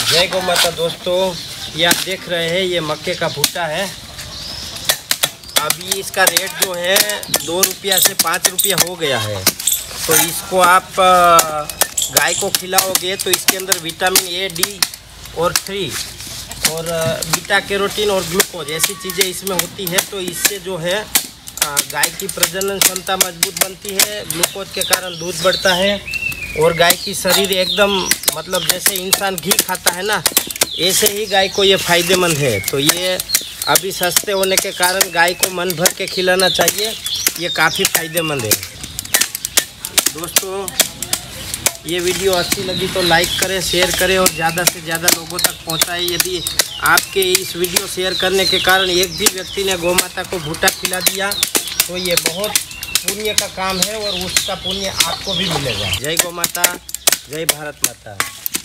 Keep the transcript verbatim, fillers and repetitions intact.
जय गौ माता। दोस्तों ये आप देख रहे हैं, ये मक्के का भुट्टा है। अभी इसका रेट जो है दो रुपया से पाँच रुपया हो गया है। तो इसको आप गाय को खिलाओगे तो इसके अंदर विटामिन ए, डी और थ्री और बीटा कैरोटीन और ग्लूकोज ऐसी चीज़ें इसमें होती है। तो इससे जो है गाय की प्रजनन क्षमता मजबूत बनती है, ग्लूकोज के कारण दूध बढ़ता है और गाय की शरीर एकदम मतलब जैसे इंसान घी खाता है ना, ऐसे ही गाय को ये फ़ायदेमंद है। तो ये अभी सस्ते होने के कारण गाय को मन भर के खिलाना चाहिए, ये काफ़ी फ़ायदेमंद है। दोस्तों ये वीडियो अच्छी लगी तो लाइक करें, शेयर करें और ज़्यादा से ज़्यादा लोगों तक पहुंचाएं। यदि आपके इस वीडियो शेयर करने के कारण एक भी व्यक्ति ने गौ माता को भुट्टा खिला दिया तो ये बहुत पुण्य का काम है और उसका पुण्य आपको भी मिलेगा। जय गौ माता, जय भारत माता।